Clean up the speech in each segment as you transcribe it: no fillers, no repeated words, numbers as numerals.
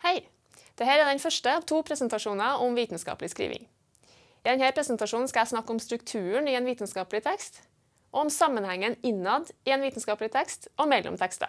Hei! Dette er den første av 2 presentasjoner om vitenskapelig skriving. I denne presentasjonen skal jeg snakke om strukturen i en vitenskapelig tekst, og om sammenhengen innad i en vitenskapelig tekst og mellom tekster.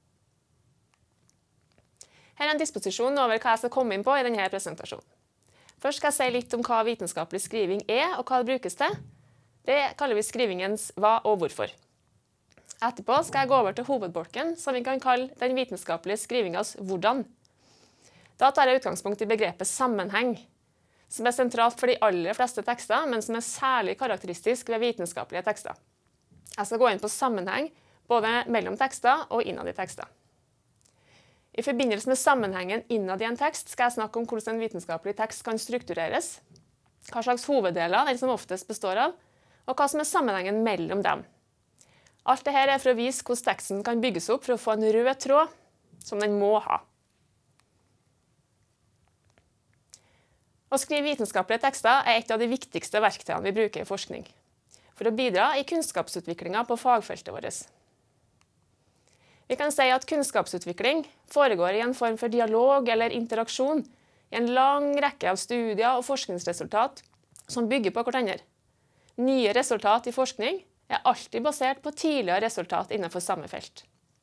Her er en disposisjon over hva jeg skal komme inn på i denne presentasjonen. Først skal jeg si litt om hva vitenskapelig skriving er, og hva det brukes til. Det kaller vi skrivingens hva og hvorfor. Etterpå skal jeg gå over til hovedbolken, som vi kan kalle den vitenskapelige skrivingens hvordan. Da tar jeg utgangspunkt i begrepet sammenheng, som er sentralt for de aller fleste tekster, men som er særlig karakteristisk ved vitenskapelige tekster. Jeg skal gå inn på sammenheng, både mellom tekster og innad i tekster. I forbindelse med sammenhengen innad i en tekst skal jeg snakke om hvordan en vitenskapelig tekst kan struktureres, hva slags hoveddeler den som oftest består av, og hva som er sammenhengen mellom dem. Alt dette er for å vise hvordan teksten kan bygges opp for å få en rød tråd, som den må ha. Å skrive vitenskapelige tekster er et av de viktigste verktøyene vi bruker i forskning, for å bidra i kunnskapsutviklingen på fagfeltet vårt. Vi kan si at kunnskapsutvikling foregår i en form for dialog eller interaksjon i en lang rekke av studier og forskningsresultat som bygger på hverandre. Nye resultat i forskning er alltid basert på tidligere resultat innenfor samme felt.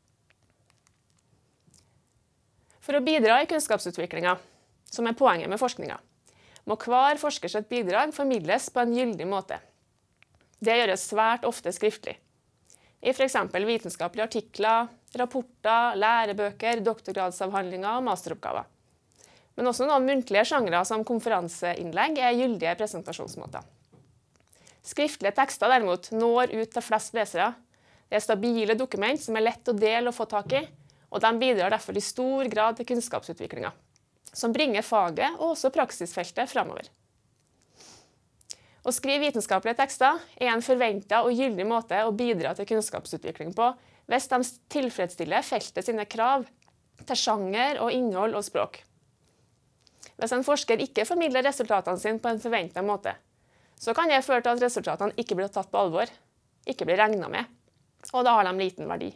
For å bidra i kunnskapsutviklingen, som er poenget med forskningen, må hver forskers bidrag formidles på en gyldig måte. Det gjøres svært ofte skriftlig. I for eksempel vitenskapelige artikler, rapporter, lærebøker, doktorgradsavhandlinger og masteroppgaver. Men også noen muntlige sjangre som konferanseinnlegg er gyldige presentasjonsmåter. Skriftlige tekster derimot når ut til flest lesere. Det er stabile dokument som er lett å dele og få tak i, og de bidrar derfor i stor grad til kunnskapsutviklingen, som bringer faget og også praksisfeltet fremover. Å skrive vitenskapelige tekster er en forventet og gyldig måte å bidra til kunnskapsutvikling på, hvis de tilfredsstiller feltet sine krav til sjanger og innhold og språk. Hvis en forsker ikke formidler resultatene sine på en forventet måte, så kan det føre til at resultatene ikke blir tatt på alvor, ikke blir regnet med, og da har de liten verdi.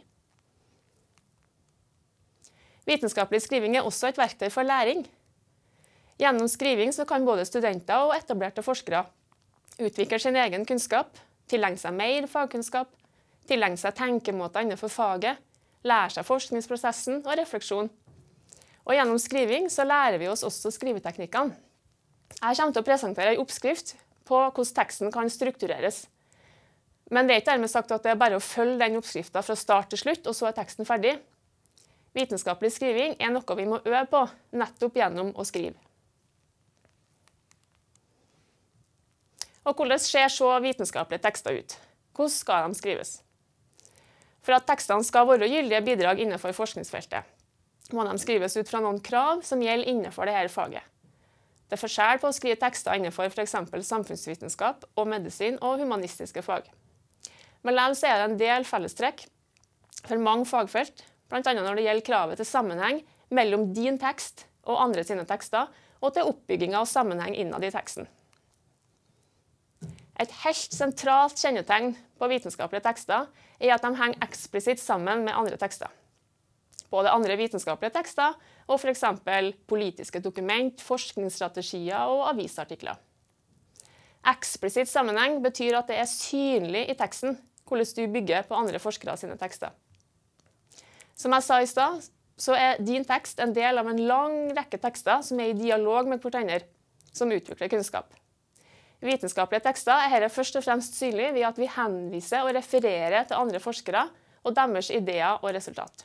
Vitenskapelig skriving er også et verktøy for læring. Gjennom skriving så kan både studenter og etablerte forskere utvikle sin egen kunnskap, tilegne seg mer fagkunnskap, tilegne seg tenkemåter innenfor faget, lære seg forskningsprosessen og refleksjon. Og gjennom skriving så lærer vi oss også skriveteknikkene. Jeg kommer til å presentere en oppskrift på hvordan teksten kan struktureres. Men det er ikke dermed sagt at det er bare å følge den oppskriften fra start til slutt, og så er teksten ferdig. Vitenskapelig skriving er noe vi må øve på, nettopp gjennom å skrive. Og hvordan ser så vitenskapelige tekster ut? Hvordan skal de skrives? For at tekstene skal være gyldige bidrag innenfor forskningsfeltet, må de skrives ut fra noen krav som gjelder innenfor dette faget. Det er forskjell på å skrive tekster innenfor for eksempel samfunnsvitenskap og medisin og humanistiske fag. Men likevel er det en del fellestrekk for mange fagfelt, blant annet når det gjelder kravet til sammenheng mellom din tekst og andre sine tekster, og til oppbyggingen av sammenheng innad i teksten. Et helt sentralt kjennetegn på vitenskapelige tekster er at de henger eksplisitt sammen med andre tekster. Både andre vitenskapelige tekster og for eksempel politiske dokument, forskningsstrategier og avisartikler. Eksplisitt sammenheng betyr at det er synlig i teksten hvordan du bygger på andre forskere sine tekster. Som jeg sa i stad, så er din tekst en del av en lang rekke tekster som er i dialog med hverandre, som utvikler kunnskap. I vitenskapelige tekster er dette først og fremst synlig ved at vi henviser og refererer til andre forskere og deres ideer og resultat.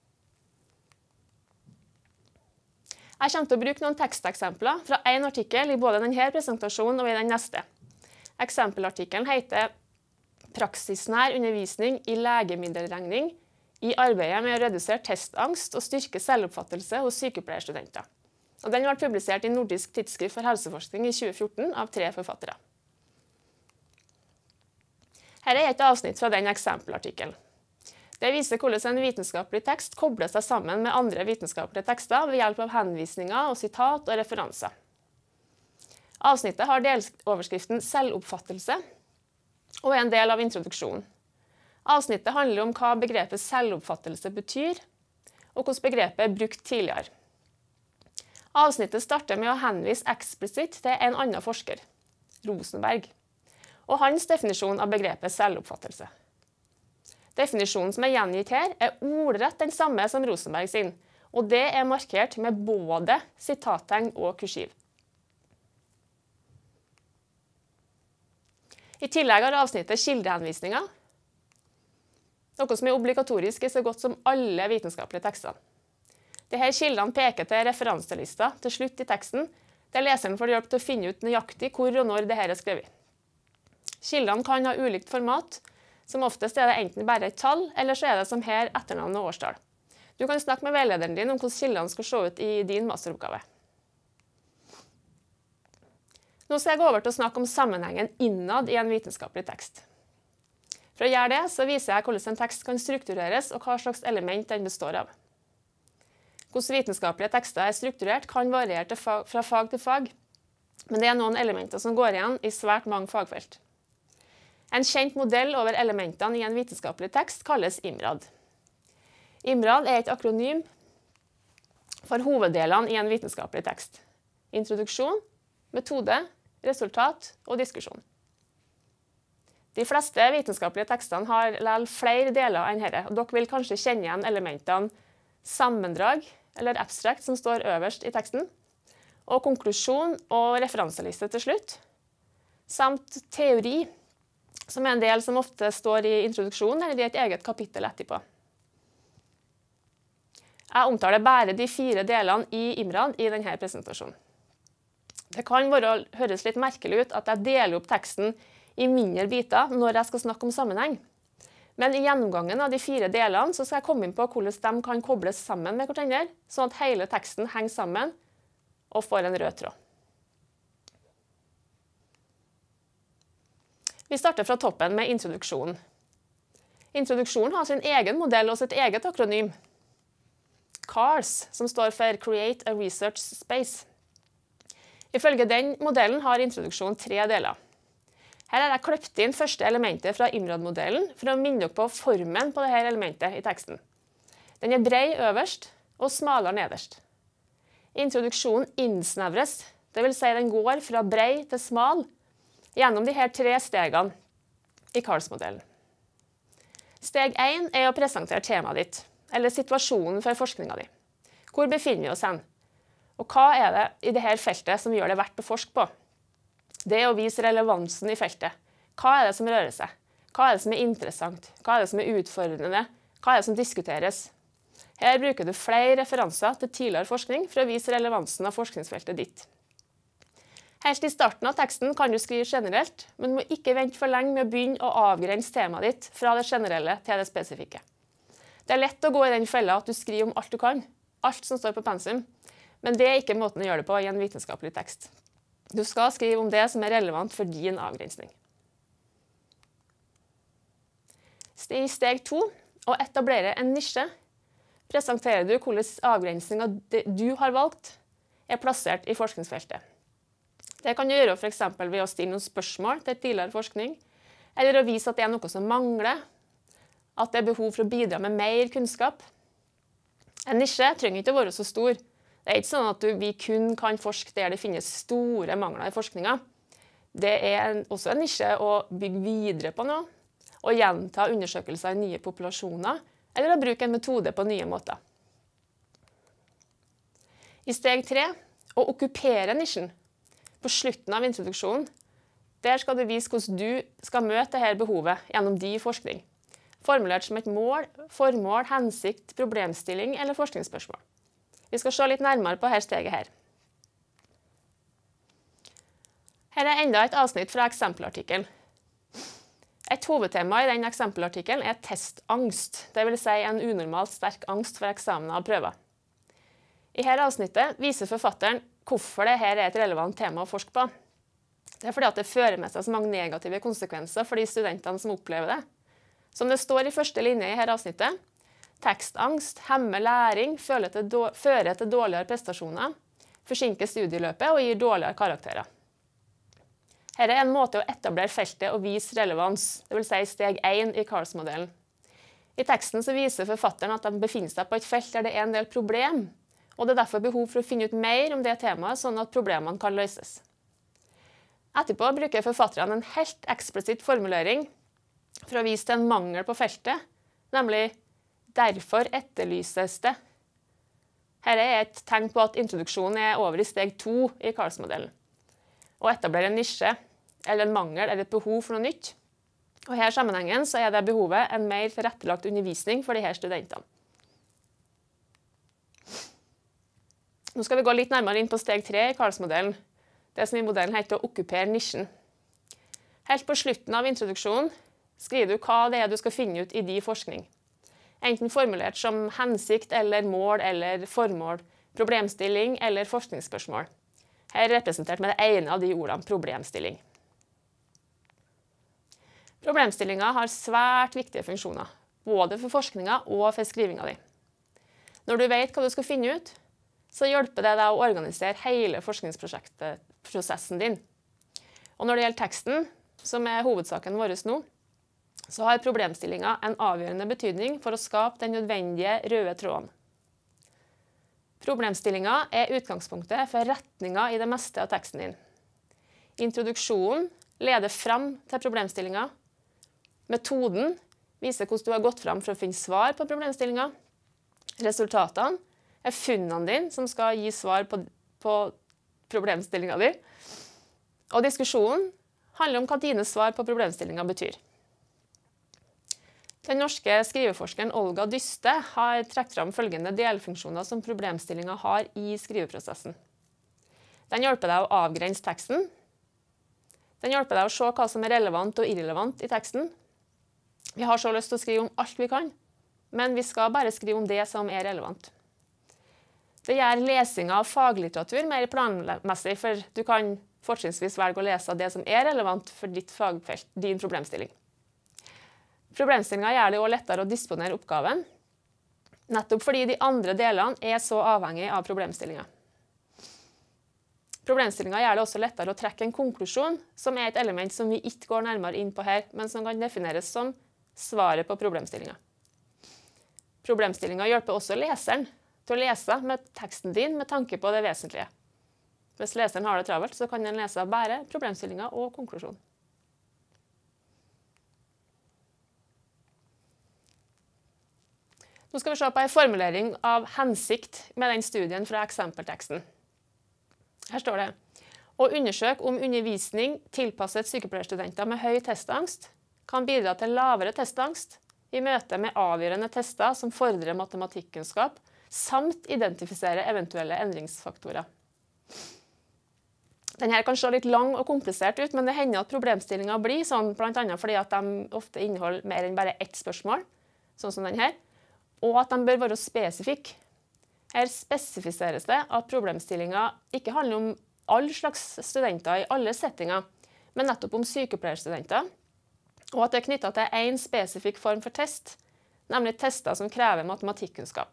Jeg kommer til å bruke noen teksteksempler fra en artikkel i både denne presentasjonen og i den neste. Eksempelartikkelen heter «Praksisnær undervisning i legemiddelregning i arbeidet med å redusere testangst og styrke selvoppfattelse hos sykepleierstudenter». Og den ble publisert i Nordisk tidsskrift for helseforskning i 2014 av 3 forfattere. Her er et avsnitt fra den eksempelartikkelen. Det viser hvordan en vitenskapelig tekst kobler seg sammen med andre vitenskapelige tekster ved hjelp av henvisninger og sitat og referanser. Avsnittet har deloverskriften «Selvoppfattelse» og er en del av introduksjonen. Avsnittet handler om hva begrepet selvoppfattelse betyr, og hvordan begrepet er brukt tidligere. Avsnittet starter med å henvise eksplisitt til en annen forsker, Rosenberg, og hans definisjon av begrepet selvoppfattelse. Definisjonen som er gjengitt her er ordrett den samme som Rosenberg sin, og det er markert med både sitattegn og kursiv. I tillegg har avsnittet kildehenvisninger, noe som er obligatorisk i så godt som alle vitenskapelige tekster. Disse kildene peker til referanselister til slutt i teksten, der leseren får hjelp til å finne ut nøyaktig hvor og når dette er skrevet. Kildene kan ha ulikt format, som oftest er det enten bare et tall, eller så er det som her etternavn og årstall. Du kan snakke med veilederen din om hvordan kildene skal se ut i din masteroppgave. Nå skal jeg gå over til å snakke om sammenhengen innad i en vitenskapelig tekst. For å gjøre det, så viser jeg hvordan en tekst kan struktureres og hva slags element den består av. Hvordan vitenskapelige tekster er strukturert kan variere fra fag til fag, men det er noen elementer som går igjen i svært mange fagfelt. En kjent modell over elementene i en vitenskapelig tekst kalles IMRAD. IMRAD er et akronym for hoveddelene i en vitenskapelig tekst. Introduksjon, metode, resultat og diskusjon. De fleste vitenskapelige tekstene har likevel flere deler enn dette, og dere vil kanskje kjenne igjen elementene sammendrag eller abstract som står øverst i teksten, og konklusjon og referanseliste til slutt, samt teori, som er en del som ofte står i introduksjonen eller i et eget kapittel etterpå. Jeg omtaler bare de 4 delene i IMRAD i denne presentasjonen. Det kan høres litt merkelig ut at jeg deler opp teksten i mindre biter når jeg skal snakke om sammenheng. Men i gjennomgangen av de 4 delene så skal jeg komme inn på hvordan de kan kobles sammen med hverandre, sånn at hele teksten henger sammen og får en rød tråd. Vi starter fra toppen med introduksjonen. Introduksjonen har sin egen modell og sitt eget akronym, CARS, som står for Create a Research Space. Ifølge den modellen har introduksjonen 3 deler. Her har jeg kløpt inn første elementet fra IMRAD-modellen for å minne dere på formen på dette elementet i teksten. Den er bred øverst og smalere nederst. Introduksjonen innsnevres, det vil si den går fra bred til smal, gjennom de her 3 stegene i CARS-modellen. Steg 1 er å presentere temaet ditt, eller situasjonen for forskningen din. Hvor befinner vi oss hen? Og hva er det i dette feltet som gjør det verdt å forske på? Det er å vise relevansen i feltet. Hva er det som rører seg? Hva er det som er interessant? Hva er det som er utfordrende? Hva er det som diskuteres? Her bruker du flere referanser til tidligere forskning for å vise relevansen av forskningsfeltet ditt. Helt i starten av teksten kan du skrive generelt, men du må ikke vente for lenge med å begynne å avgrense temaet ditt fra det generelle til det spesifikke. Det er lett å gå i den fella at du skriver om alt du kan, alt som står på pensum, men det er ikke måten å gjøre det på i en vitenskapelig tekst. Du skal skrive om det som er relevant for din avgrensning. I steg 2, å etablere en nisje, presenterer du hvordan avgrensningen du har valgt er plassert i forskningsfeltet. Det kan du gjøre for eksempel ved å stille noen spørsmål til tidligere forskning, eller å vise at det er noe som mangler, at det er behov for å bidra med mer kunnskap. En nisje trenger ikke å være så stor. Det er ikke sånn at vi kun kan forske der det finnes store mangler i forskningen. Det er også en nisje å bygge videre på noe, og gjenta undersøkelser i nye populasjoner, eller å bruke en metode på nye måter. I steg 3, å okkupere nisjen. På slutten av introduksjonen, der skal du vise hvordan du skal møte dette behovet gjennom din forskning. Formulert som et mål, formål, hensikt, problemstilling eller forskningsspørsmål. Vi skal se litt nærmere på dette steget her. Her er enda et avsnitt fra eksempelartikkelen. Et hovedtema i den eksempelartikkelen er testangst, det vil si en unormalt sterk angst for eksamener og prøver. I dette avsnittet viser forfatteren hvorfor dette er et relevant tema å forske på. Det er fordi at det fører med seg så mange negative konsekvenser for de studentene som opplever det. Som det står i første linje i dette avsnittet, tekstangst hemmer læring, fører til dårligere prestasjoner, forsinker studieløpet og gir dårligere karakterer. Her er en måte å etablere feltet og vise relevans, det vil si steg 1 i CARS-modellen. I teksten så viser forfatteren at de befinner seg på et felt der det er en del problem, og det er derfor behov for å finne ut mer om det temaet, sånn at problemene kan løses. Etterpå bruker forfatterne en helt eksplisitt formulering for å vise til en mangel på feltet, nemlig «derfor etterlyses det». Dette er et tegn på at introduksjonen er over i steg 2 i Karlsmodellen. Å etablere en nisje, eller en mangel, eller et behov for noe nytt. Og i denne sammenhengen så er det behovet en mer tilrettelagt undervisning for disse studentene. Nå skal vi gå litt nærmere inn på steg 3 i Karlsmodellen, det som i modellen heter å okkupere nisjen. Helt på slutten av introduksjonen skriver du hva det er du skal finne ut i din forskning. Enten formulert som hensikt eller mål eller formål, problemstilling eller forskningsspørsmål. Her er representert med det ene av de ordene, problemstilling. Problemstillinger har svært viktige funksjoner, både for forskningen og for skrivinga di. Når du vet hva du skal finne ut, så hjelper det deg å organisere hele forskningsprosessen din. Og når det gjelder teksten, som er hovedsaken vår nå, så har problemstillinga en avgjørende betydning for å skape den nødvendige røde tråden. Problemstillinga er utgangspunktet for retninga i det meste av teksten din. Introduksjonen leder fram til problemstillinga. Metoden viser hvordan du har gått fram for å finne svar på problemstillinga. Resultatene er funnene dine som skal gi svar på problemstillinga di. Og diskusjonen handler om hva dine svar på problemstillinga betyr. Den norske skriveforskeren Olga Dyste har trukket fram følgende delfunksjoner som problemstillinga har i skriveprosessen. Den hjelper deg å avgrense teksten. Den hjelper deg å se hva som er relevant og irrelevant i teksten. Vi har så lyst til å skrive om alt vi kan, men vi skal bare skrive om det som er relevant. Det gjør lesinga av faglitteratur mer planmessig, for du kan fortrinnsvis velge å lese det som er relevant for ditt fagfelt, din problemstilling. Problemstillinga gjør det også lettere å disponere oppgaven, nettopp fordi de andre delene er så avhengige av problemstillinga. Problemstillinga gjør det også lettere å trekke en konklusjon, som er et element som vi ikke går nærmere inn på her, men som kan defineres som svaret på problemstillinga. Problemstillinga hjelper også leseren til å lese med teksten din med tanke på det vesentlige. Hvis leseren har det travelt, så kan den lese bare problemstillinga og konklusjonen. Nå skal vi se på en formulering av hensikt med den studien fra eksempelteksten. Her står det: å undersøke om undervisning tilpasset sykepleierstudenter med høy testangst kan bidra til lavere testangst i møte med avgjørende tester som fordrer matematikkunnskap, samt identifisere eventuelle endringsfaktorer. Denne kan se litt lang og komplisert ut, men det hender at problemstillinger blir sånn, blant annet fordi at de ofte inneholder mer enn bare ett spørsmål, sånn som denne, og at de bør være spesifikke. Her spesifiseres det at problemstillinger ikke handler om alle slags studenter i alle settinger, men nettopp om sykepleierstudenter, og at det er knyttet til en spesifikk form for test, nemlig tester som krever matematikkunnskap.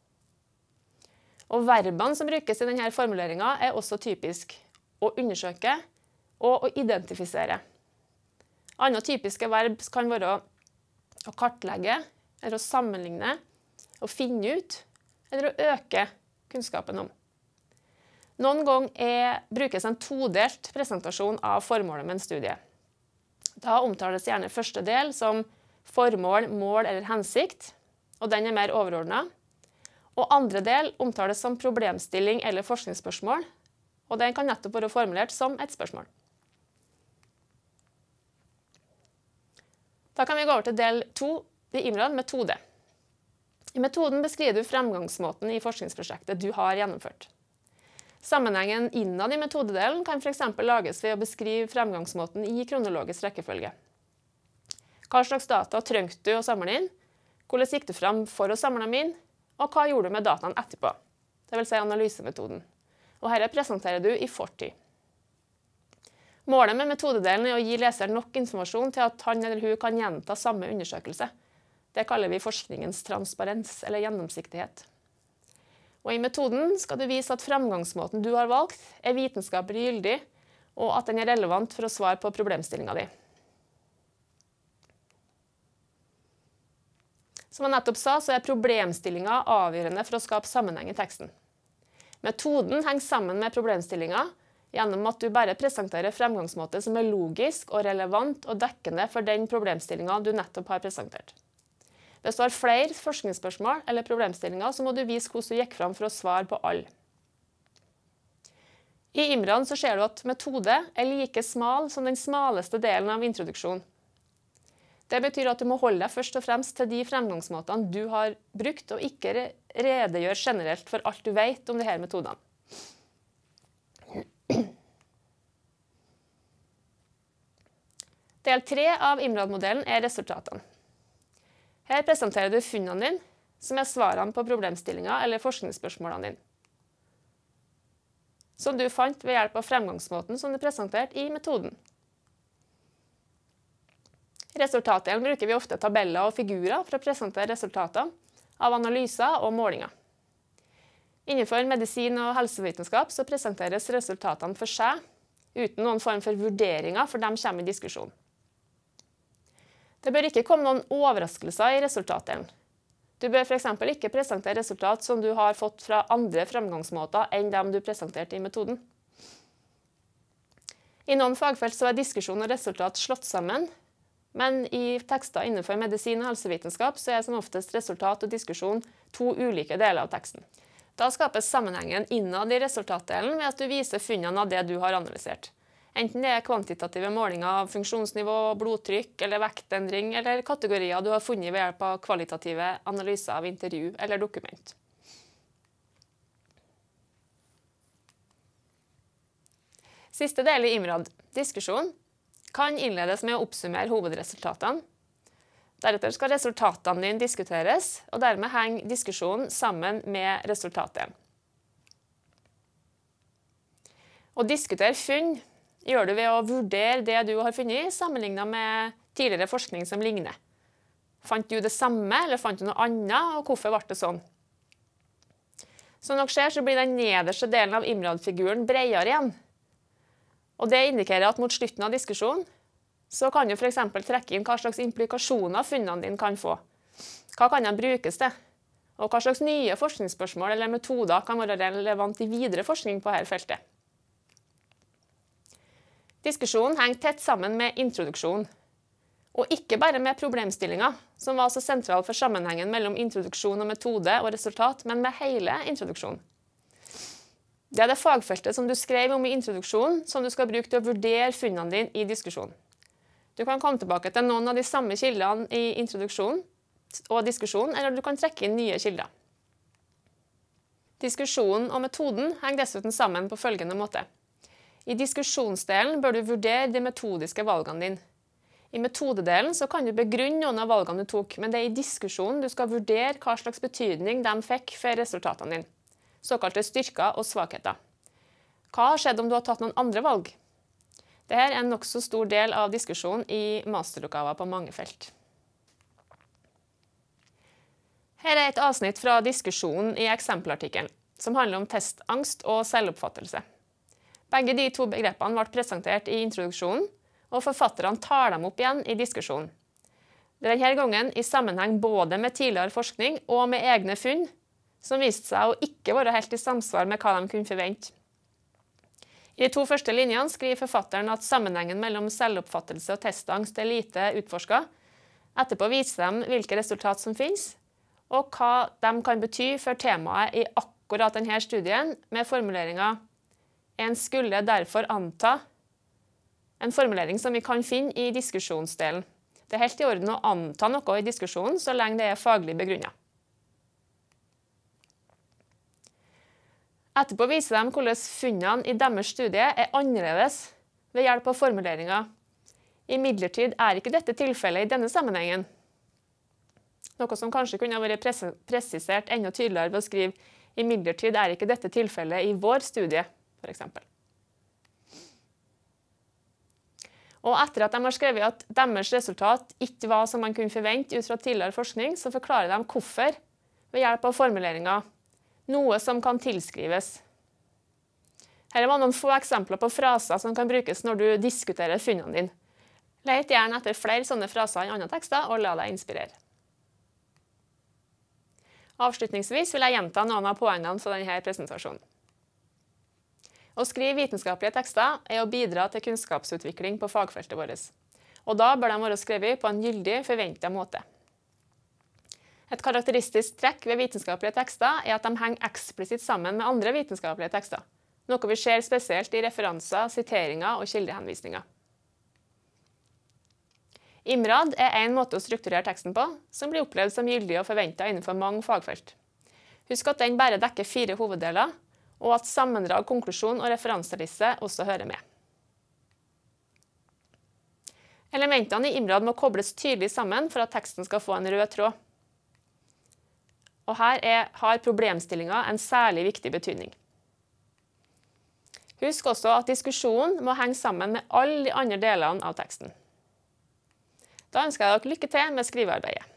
Og verbene som brukes i denne formuleringen er også typisk: å undersøke og å identifisere. Andre typiske verb kan være å kartlegge, eller å sammenligne, å finne ut, eller å øke kunnskapen om. Noen ganger brukes en todelt presentasjon av formålet med en studie. Da omtales gjerne første del som formål, mål eller hensikt, og den er mer overordnet. Og andre del omtales som problemstilling eller forskningsspørsmål, og den kan nettopp være formulert som et spørsmål. Da kan vi gå over til del 2 i IMRAD, metode. I metoden beskriver du fremgangsmåten i forskningsprosjektet du har gjennomført. Sammenhengen innad i metodedelen kan for eksempel lages ved å beskrive fremgangsmåten i kronologisk rekkefølge. Hva slags data trengte du å samle inn, hvordan gikk du fram for å samle dem inn, og hva gjorde du med dataen etterpå, det vil si analysemetoden. Og dette presenterer du i fortid. Målet med metodedelen er å gi leseren nok informasjon til at han eller hun kan gjenta samme undersøkelse. Det kaller vi forskningens transparens eller gjennomsiktighet. Og i metoden skal du vise at fremgangsmåten du har valgt er vitenskapelig gyldig, og at den er relevant for å svare på problemstillinga di. Som jeg nettopp sa, så er problemstillinga avgjørende for å skape sammenheng i teksten. Metoden henger sammen med problemstillinga gjennom at du bare presenterer fremgangsmåte som er logisk og relevant og dekkende for den problemstillinga du nettopp har presentert. Hvis du har flere forskningsspørsmål eller problemstillinger, så må du vise hvordan du gikk fram for å svare på alle. I IMRAen så ser du at metode er like smal som den smaleste delen av introduksjonen. Det betyr at du må holde deg først og fremst til de fremgangsmåtene du har brukt, og ikke redegjøre generelt for alt du vet om disse metodene. Del 3 av IMRAD-modellen er resultatene. Her presenterer du funnene dine, som er svarene på problemstillinger eller forskningsspørsmålene dine, som du fant ved hjelp av fremgangsmåten som du presenterte i metoden. I resultatdelen bruker vi ofte tabeller og figurer for å presentere resultatene av analyser og målinger. Innenfor medisin og helsevitenskap så presenteres resultatene for seg, uten noen form for vurderinger, for de kommer i diskusjon. Det bør ikke komme noen overraskelser i resultatdelen. Du bør for eksempel ikke presentere resultat som du har fått fra andre fremgangsmåter enn dem du presenterte i metoden. I noen fagfelt så er diskusjon og resultat slått sammen, men i tekster innenfor medisin og helsevitenskap så er som oftest resultat og diskusjon to ulike deler av teksten. Da skapes sammenhengen innad i resultatdelen ved at du viser funnene av det du har analysert. Enten det er kvantitative målinger av funksjonsnivå, blodtrykk eller vektendring, eller kategorier du har funnet ved hjelp av kvalitative analyser av intervju eller dokument. Siste del i IMRAD, diskusjon, kan innledes med å oppsummere hovedresultatene. Deretter skal resultatene dine diskuteres, og dermed henger diskusjonen sammen med resultatet. Å diskutere funn gjør du ved å vurdere det du har funnet, sammenlignet med tidligere forskning som ligner. Fant du det samme, eller fant du noe annet, og hvorfor ble det sånn? Som dere ser, så blir den nederste delen av IMRAD-figuren bredere igjen. Og det indikerer at mot slutten av diskusjonen, så kan du for eksempel trekke inn hva slags implikasjoner funnene dine kan få. Hva kan de brukes til? Og hva slags nye forskningsspørsmål eller metoder kan være relevant i videre forskning på dette feltet? Diskusjonen henger tett sammen med introduksjon, og ikke bare med problemstillinger, som var så sentral for sammenhengen mellom introduksjon og metode og resultat, men med hele introduksjonen. Det er det fagfeltet som du skrev om i introduksjonen, som du skal bruke til å vurdere funnene dine i diskusjonen. Du kan komme tilbake til noen av de samme kildene i introduksjonen og diskusjonen, eller du kan trekke inn nye kilder. Diskusjonen og metoden henger dessuten sammen på følgende måte. I diskusjonsdelen bør du vurdere de metodiske valgene dine. I metodedelen så kan du begrunne noen av valgene du tok, men det er i diskusjonen du skal vurdere hva slags betydning de fikk for resultatene dine. Såkalte styrker og svakheter. Hva har skjedd om du har tatt noen andre valg? Dette er en nokså stor del av diskusjonen i masteroppgaver på mange felt. Her er et avsnitt fra diskusjonen i eksempelartikkelen, som handler om testangst og selvoppfattelse. Begge de to begrepene ble presentert i introduksjonen, og forfatterne tar dem opp igjen i diskusjonen. Denne gangen i sammenheng både med tidligere forskning og med egne funn, som viste seg å ikke være helt i samsvar med hva de kunne forvente. I de to første linjene skriver forfatteren at sammenhengen mellom selvoppfattelse og testangst er lite utforsket. Etterpå viser de hvilke resultat som finnes, og hva de kan bety for temaet i akkurat denne studien, med formuleringen «En skulle derfor anta», en formulering som vi kan finne i diskusjonsdelen. Det er helt i orden å anta noe i diskusjonen, så lenge det er faglig begrunnet. Etterpå viser de hvordan funnene i deres studie er annerledes ved hjelp av formuleringen «Imidlertid er ikke dette tilfellet i denne sammenhengen». Noe som kanskje kunne vært presisert enda tydeligere ved å skrive «Imidlertid er ikke dette tilfellet i vår studie», for eksempel. Og etter at de har skrevet at deres resultat ikke var som man kunne forvente ut fra tidligere forskning, så forklarer de hvorfor ved hjelp av formuleringen «noe som kan tilskrives». Her var noen få eksempler på fraser som kan brukes når du diskuterer funnene dine. Let gjerne etter flere sånne fraser i andre tekster, og la deg inspirere. Avslutningsvis vil jeg gjenta noen av poengene fra denne presentasjonen. Å skrive vitenskapelige tekster er å bidra til kunnskapsutvikling på fagfeltet vårt. Og da bør de være skrevet på en gyldig, forventet måte. Et karakteristisk trekk ved vitenskapelige tekster er at de henger eksplisitt sammen med andre vitenskapelige tekster, noe vi ser spesielt i referanser, siteringer og kildehenvisninger. IMRAD er en måte å strukturere teksten på, som blir opplevd som gyldig og forventet innenfor mange fagfelt. Husk at den bare dekker 4 hoveddeler, og at sammendrag, konklusjon og referanseliste også hører med. Elementene i IMRAD må kobles tydelig sammen for at teksten skal få en rød tråd. Og her har problemstillingen en særlig viktig betydning. Husk også at diskusjonen må henge sammen med alle de andre delene av teksten. Da ønsker jeg dere lykke til med skrivearbeidet.